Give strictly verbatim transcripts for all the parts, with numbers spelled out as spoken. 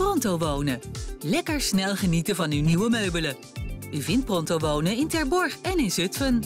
Pronto Wonen. Lekker snel genieten van uw nieuwe meubelen. U vindt Pronto Wonen in Terborg en in Zutphen.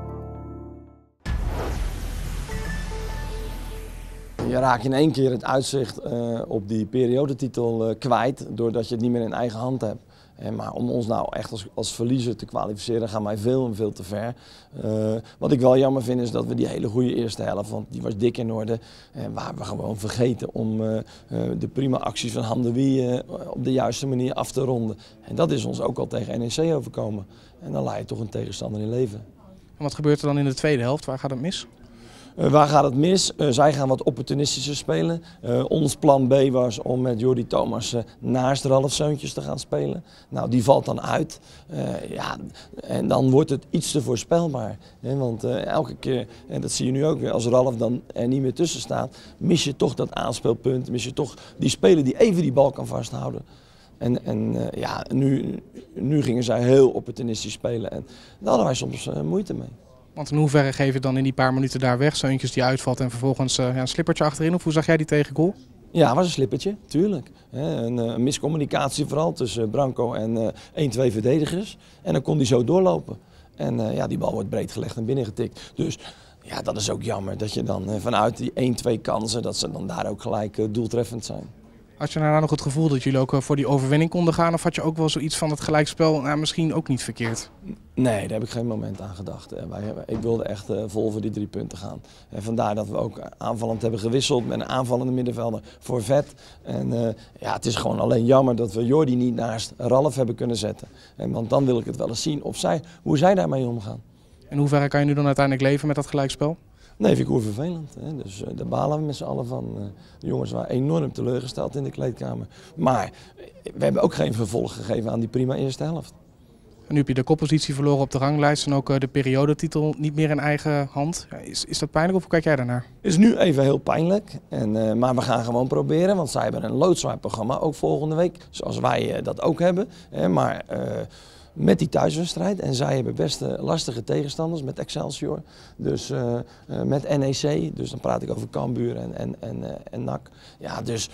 Je raakt in één keer het uitzicht uh, op die periodetitel uh, kwijt, doordat je het niet meer in eigen hand hebt. Eh, maar om ons nou echt als, als verliezer te kwalificeren gaan wij veel en veel te ver. Uh, wat ik wel jammer vind is dat we die hele goede eerste helft, want die was dik in orde, en waar we gewoon vergeten om uh, uh, de prima acties van Hamdaoui uh, op de juiste manier af te ronden. En dat is ons ook al tegen N E C overkomen. En dan laat je toch een tegenstander in leven. En wat gebeurt er dan in de tweede helft? Waar gaat het mis? Uh, waar gaat het mis? Uh, zij gaan wat opportunistischer spelen. Uh, ons plan B was om met Jordi Thomas uh, naast Ralf Seuntjes te gaan spelen. Nou, die valt dan uit. Uh, ja, en dan wordt het iets te voorspelbaar. Hè? Want uh, elke keer, en dat zie je nu ook weer, als Ralf dan er niet meer tussen staat, mis je toch dat aanspeelpunt. Mis je toch die speler die even die bal kan vasthouden. En, en uh, ja, nu, nu gingen zij heel opportunistisch spelen en daar hadden wij soms uh, moeite mee. Want in hoeverre geef je dan in die paar minuten daar weg, Seuntjes die uitvalt en vervolgens uh, ja, een slippertje achterin? Of hoe zag jij die tegengoal? Ja, het was een slippertje, tuurlijk. Een, een miscommunicatie vooral tussen Branco en uh, één, twee verdedigers. En dan kon hij zo doorlopen. En uh, ja, die bal wordt breed gelegd en binnengetikt. Dus ja, dat is ook jammer dat je dan uh, vanuit die één, twee kansen, dat ze dan daar ook gelijk uh, doeltreffend zijn. Had je nou nog het gevoel dat jullie ook voor die overwinning konden gaan? Of had je ook wel zoiets van het gelijkspel, nou, misschien ook niet verkeerd? Nee, daar heb ik geen moment aan gedacht. Wij, ik wilde echt vol voor die drie punten gaan. En vandaar dat we ook aanvallend hebben gewisseld met een aanvallende middenvelder voor Vet. En uh, ja, het is gewoon alleen jammer dat we Jordi niet naast Ralf hebben kunnen zetten. En, want dan wil ik het wel eens zien of zij, hoe zij daarmee omgaan. In hoeverre kan je nu dan uiteindelijk leven met dat gelijkspel? Nee, vind ik vervelend. Hè. Dus uh, daar balen we met z'n allen van. Uh, de jongens waren enorm teleurgesteld in de kleedkamer. Maar we hebben ook geen vervolg gegeven aan die prima eerste helft. En nu heb je de koppositie verloren op de ranglijst en ook uh, de periodetitel niet meer in eigen hand. Ja, is, is dat pijnlijk of hoe kijk jij daarnaar? Het is nu even heel pijnlijk, en, uh, maar we gaan gewoon proberen. Want zij hebben een loodzwaar programma ook volgende week, zoals wij uh, dat ook hebben. Hè, maar... Uh, Met die thuiswedstrijd en zij hebben best uh, lastige tegenstanders met Excelsior, dus uh, uh, met N E C, dus dan praat ik over Cambuur en, en, en, uh, en N A C. Ja, dus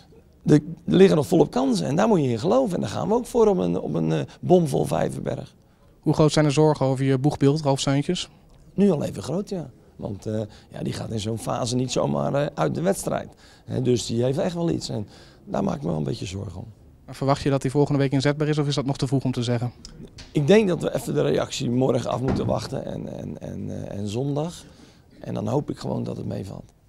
er liggen nog volop kansen en daar moet je in geloven en daar gaan we ook voor op een, op een uh, bomvol Vijverberg. Hoe groot zijn de zorgen over je boegbeeld, Ralf Seuntjes? Nu al even groot, ja. Want uh, ja, die gaat in zo'n fase niet zomaar uh, uit de wedstrijd. He, dus die heeft echt wel iets en daar maak ik me wel een beetje zorgen om. Verwacht je dat hij volgende week inzetbaar is of is dat nog te vroeg om te zeggen? Ik denk dat we even de reactie morgen af moeten wachten en, en, en, en zondag. En dan hoop ik gewoon dat het meevalt.